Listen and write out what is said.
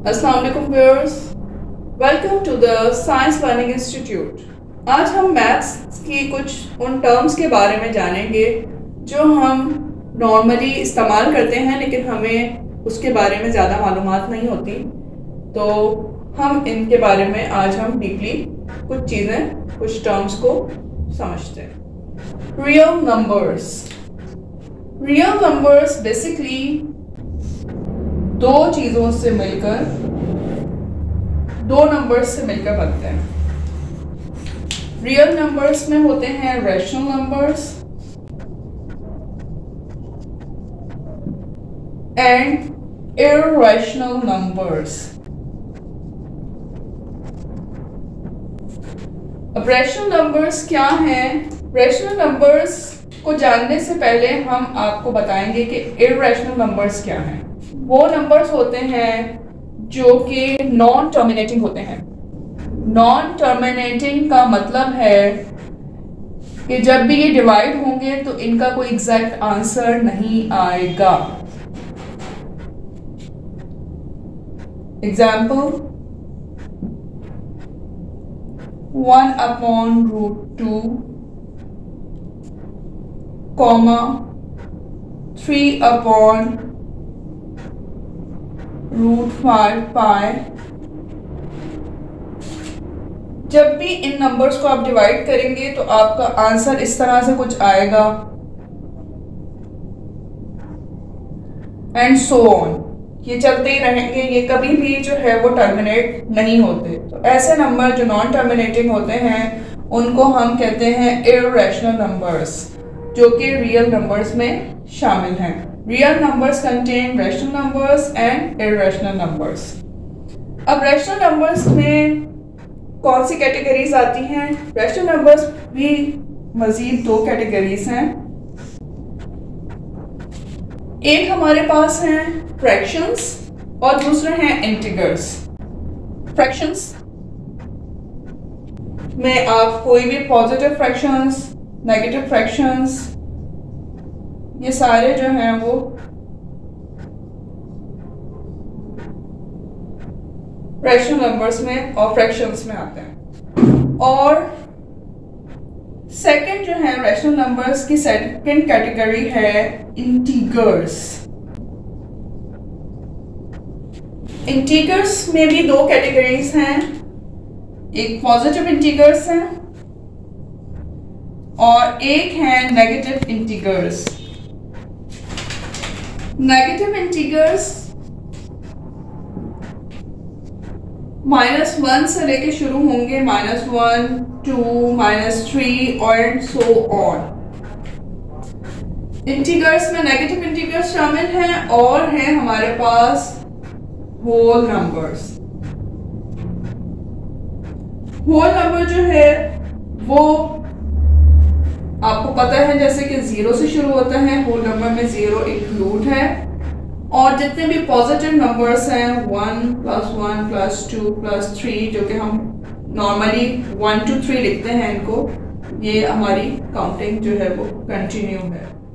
अस्सलाम वालेकुम viewers, welcome to the science learning institute. आज हम मैथ्स की कुछ उन टर्म्स के बारे में जानेंगे जो हम नॉर्मली इस्तेमाल करते हैं लेकिन हमें उसके बारे में ज़्यादा मालूमात नहीं होती। तो हम इनके बारे में आज हम डीपली कुछ चीज़ें, कुछ टर्म्स को समझते हैं। रियल नंबर्स बेसिकली दो चीज़ों से मिलकर, दो नंबर्स से मिलकर बनते हैं। रियल नंबर्स में होते हैं rational numbers and irrational numbers. अब रैशनल नंबर्स क्या हैं? रैशनल नंबर्स को जानने से पहले हम आपको बताएंगे कि इररेशनल नंबर्स क्या हैं। वो नंबर्स होते हैं जो कि नॉन टर्मिनेटिंग होते हैं। नॉन टर्मिनेटिंग का मतलब है कि जब भी ये डिवाइड होंगे तो इनका कोई एग्जैक्ट आंसर नहीं आएगा। Example 1/√2, 3/√5 pi. जब भी इन नंबर्स को आप डिवाइड करेंगे तो आपका आंसर इस तरह से कुछ आएगा एंड सो ऑन। ये चलते ही रहेंगे, ये कभी भी जो है वो टर्मिनेट नहीं होते। तो ऐसे नंबर जो नॉन टर्मिनेटिंग होते हैं उनको हम कहते हैं इररेशनल नंबर्स, जो कि रियल नंबर्स में शामिल हैं। Real numbers contain rational numbers and irrational numbers. अब रैशनल नंबर्स में कौन सी कैटेगरीज आती हैं? रैशनल नंबर्स भी मजीद दो कैटेगरीज हैं। एक हमारे पास हैं फ्रैक्शंस और दूसरे हैं इंटीगर्स। फ्रैक्शंस में आप कोई भी पॉजिटिव फ्रैक्शंस, नेगेटिव फ्रैक्शंस, ये सारे जो हैं वो रैशनल नंबर्स में और फ्रैक्शंस में आते हैं। और सेकंड जो है रैशनल नंबर्स की सेकंड कैटेगरी है इंटीगर्स। इंटीगर्स में भी दो कैटेगरीज हैं, एक पॉजिटिव इंटीगर्स हैं और एक है नेगेटिव इंटीगर्स। नेगेटिव इंटीगर्स -1 से लेके शुरू होंगे, -1, 2, -3 और सो ऑन। इंटीगर्स में नेगेटिव इंटीगर्स शामिल हैं और हैं हमारे पास होल नंबर्स। होल नंबर जो है वो आपको पता है जैसे कि 0 से शुरू होता है, होल नंबर में 0 इंक्लूड है। और जितने भी पॉजिटिव नंबर्स हैं 1 + 1 + 2 + 3, जो कि हम नॉर्मली 1 to 3 लिखते हैं इनको, ये हमारी काउंटिंग जो है वो कंटिन्यू है।